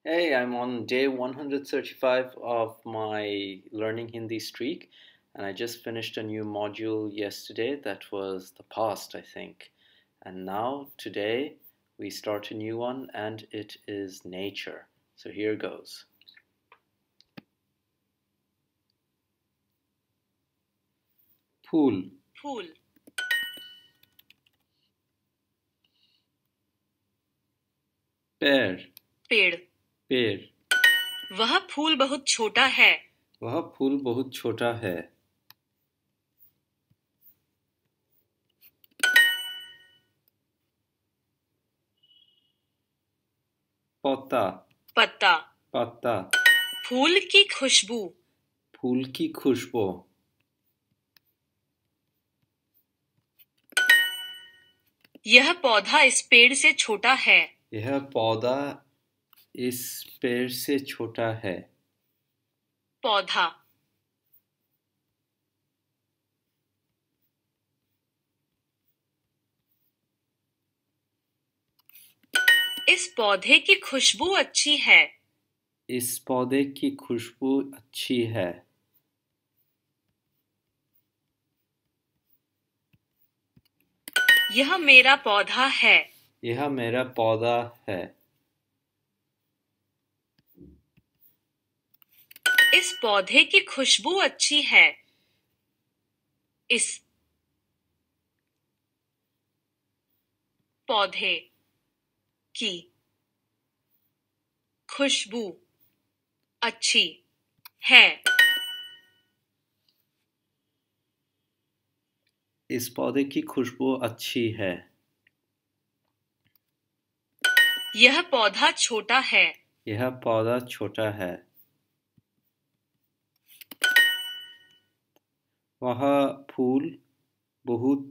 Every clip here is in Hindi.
Hey, I'm on day 135 of my Learning Hindi streak, and I just finished a new module yesterday that was the past, I think. And now, today, we start a new one, and it is nature. So here goes. फूल फूल पेड़ पेड़ पेड़ वह फूल बहुत छोटा है वह फूल बहुत छोटा है पत्ता पत्ता पत्ता फूल की खुशबू फूल की खुशबू यह पौधा इस पेड़ से छोटा है यह पौधा इस पेड़ से छोटा है पौधा इस पौधे की खुशबू अच्छी है इस पौधे की खुशबू अच्छी है यह मेरा पौधा है यह मेरा पौधा है इस पौधे की खुशबू अच्छी है इस पौधे की खुशबू अच्छी है इस पौधे की खुशबू अच्छी है यह पौधा छोटा है यह पौधा छोटा है वह फूल बहुत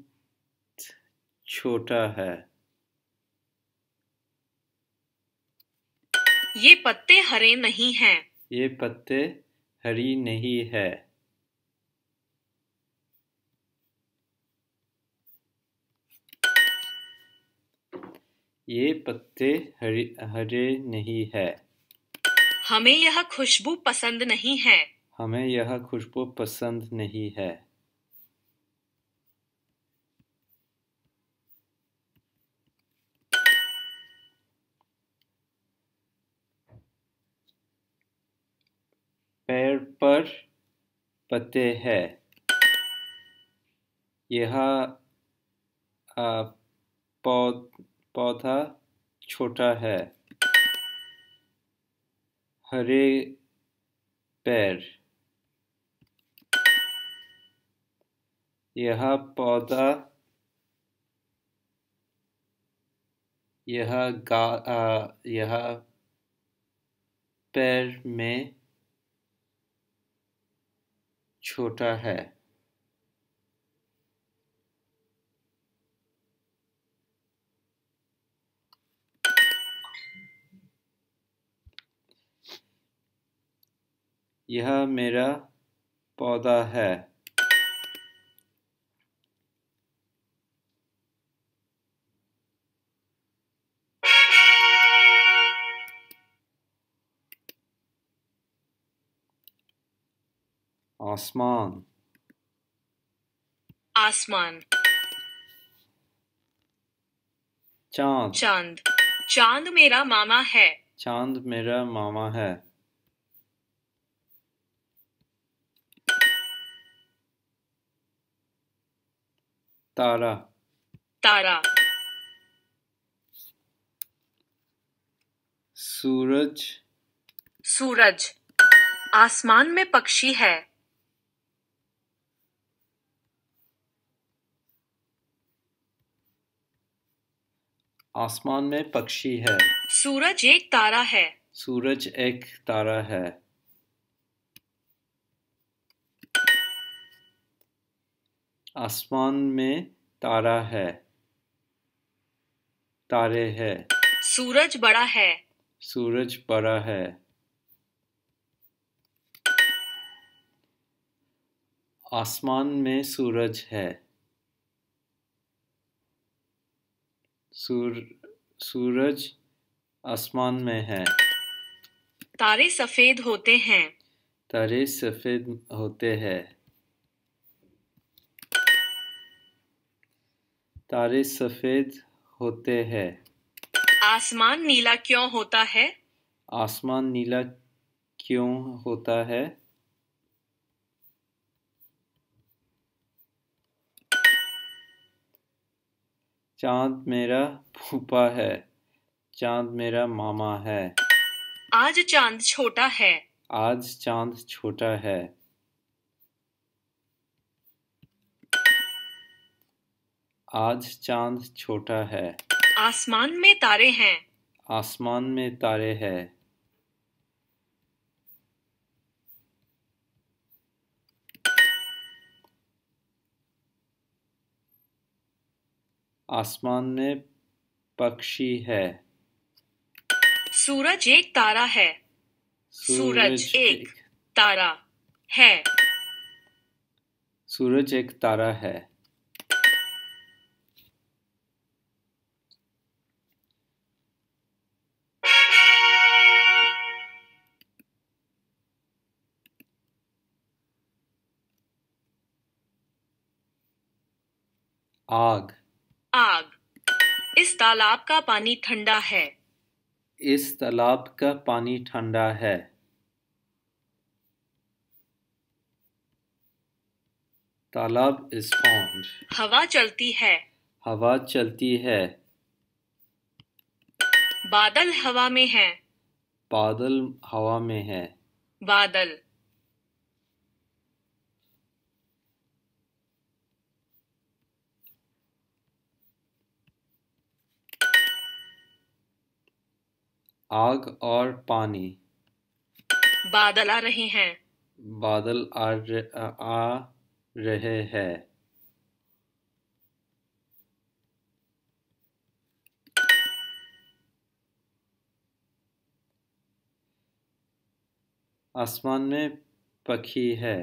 छोटा है ये पत्ते हरे नहीं हैं ये पत्ते हरी नहीं है ये पत्ते हरे नहीं है हमें यह खुशबू पसंद नहीं है हमें यह खुशबू पसंद नहीं है पेड़ पर पत्ते हैं यह पौधा छोटा है हरे पेड़ यह पौधा यह पेड़ में छोटा है यह मेरा पौधा है आसमान आसमान चांद चांद चांद मेरा मामा है चांद मेरा मामा है तारा तारा सूरज सूरज आसमान में पक्षी है आसमान में पक्षी है सूरज एक तारा है सूरज एक तारा है आसमान में तारा है तारे है सूरज बड़ा है सूरज बड़ा है आसमान में सूरज है सूरज आसमान में है तारे सफेद होते हैं। तारे सफेद होते हैं। तारे सफेद होते हैं। आसमान नीला क्यों होता है? आसमान नीला क्यों होता है? चाँद मेरा फूफा है। चाँद मेरा मामा है। आज चांद छोटा है। आज चाँद छोटा है। आज चाँद छोटा है। आसमान में तारे हैं। आसमान में तारे हैं। आसमान में पक्षी है। सूरज एक तारा है। सूरज एक तारा है। सूरज एक तारा है। आग। आग। इस तालाब का पानी ठंडा है। इस तालाब का पानी ठंडा है। तालाब is pond. हवा चलती है। हवा चलती है। बादल हवा में हैं। बादल हवा में है। बादल। आग और पानी। बादल आ रहे हैं। बादल आ रहे हैं। आसमान में पक्षी है।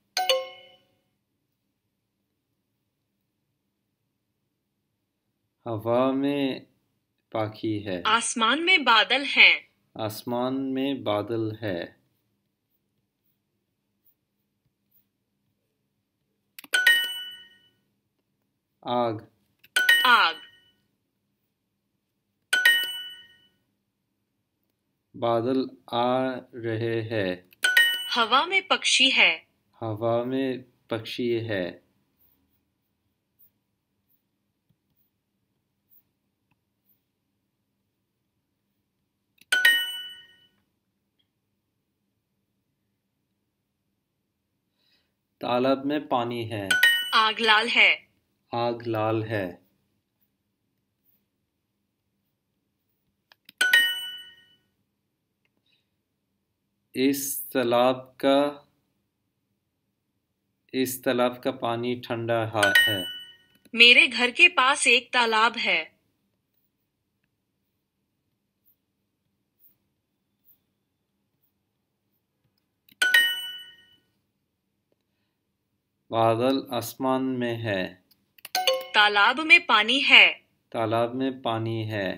हवा में पाखी है। आसमान में बादल हैं। आसमान में बादल है। आग। आग। बादल आ रहे हैं। हवा में पक्षी है। हवा में पक्षी है। तालाब में पानी है। आग लाल है। आग लाल है। इस तालाब का पानी ठंडा है। मेरे घर के पास एक तालाब है। बादल आसमान में है। तालाब में पानी है। तालाब में पानी है।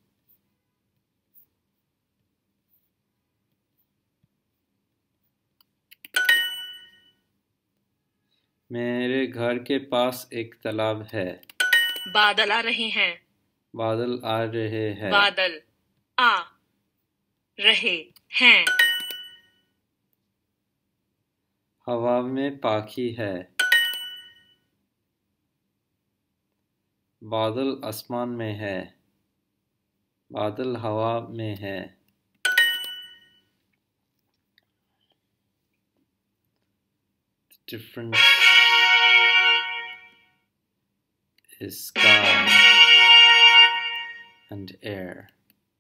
मेरे घर के पास एक तालाब है। बादल आ रहे हैं। बादल आ रहे हैं। बादल आ रहे हैं। हवा में पाखी है। बादल आसमान में है। बादल हवा में है। The difference is sky and air.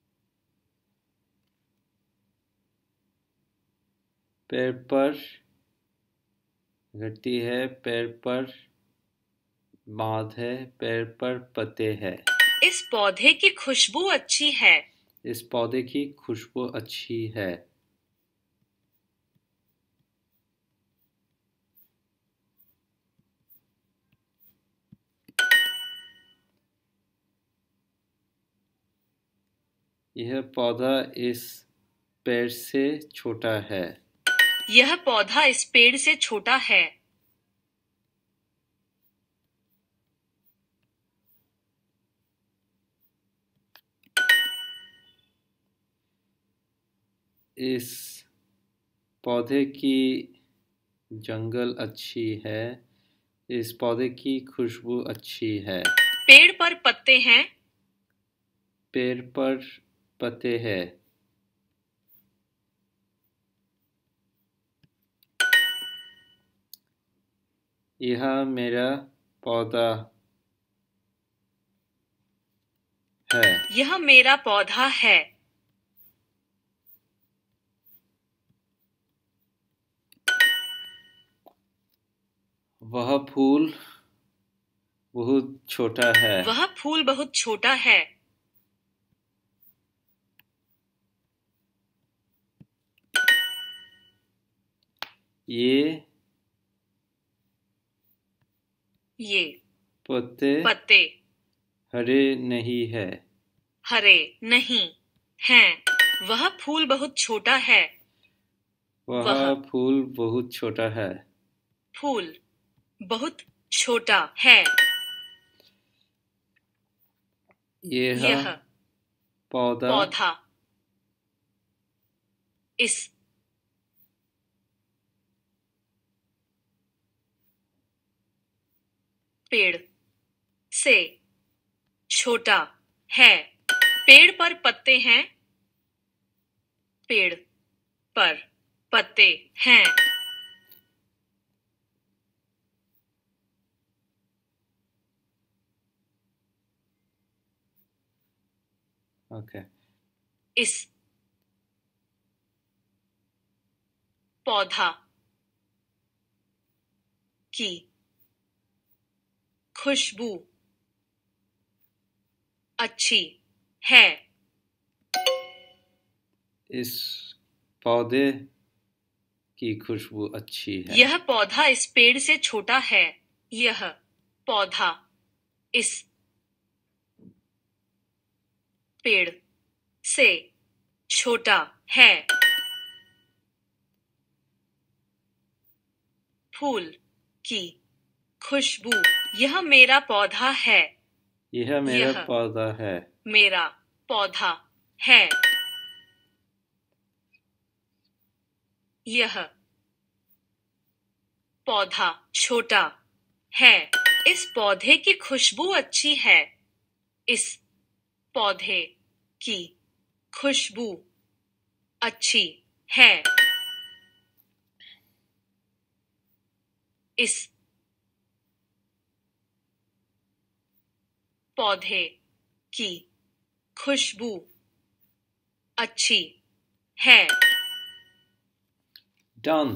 पैर पर घटी है। पैर पर बाँध है। पैर पर पत्ते है। इस पौधे की खुशबू अच्छी है। इस पौधे की खुशबू अच्छी है। यह पौधा इस पेड़ से छोटा है. यह पौधा इस पेड़ से छोटा है. इस पौधे की जंगल अच्छी है. इस पौधे की खुशबू अच्छी है. पेड़ पर पत्ते हैं. पेड़ पर पत्ते हैं. यह मेरा पौधा है. यह मेरा पौधा है. वह फूल बहुत छोटा है. वह फूल बहुत छोटा है. ये पत्ते हरे नहीं है. हरे नहीं हैं. वह फूल बहुत छोटा है. वह फूल बहुत छोटा है. फूल बहुत छोटा है. यह पौधा इस पेड़ से छोटा है. पेड़ पर पत्ते हैं. पेड़ पर पत्ते हैं. Okay. इस पौधा की खुशबू अच्छी है. इस पौधे की खुशबू अच्छी है. यह पौधा इस पेड़ से छोटा है. यह पौधा इस पेड़ से छोटा है. फूल की खुशबू. यह मेरा पौधा है. यह मेरा पौधा है. मेरा पौधा है. यह पौधा छोटा है. इस पौधे की खुशबू अच्छी है. इस पौधे की खुशबू अच्छी है. इस पौधे की खुशबू अच्छी है. Done.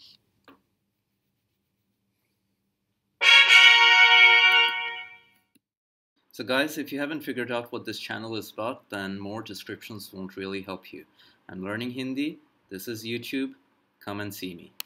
So guys, if you haven't figured out what this channel is about, then more descriptions won't really help you. I'm learning Hindi. This is YouTube. Come and see me.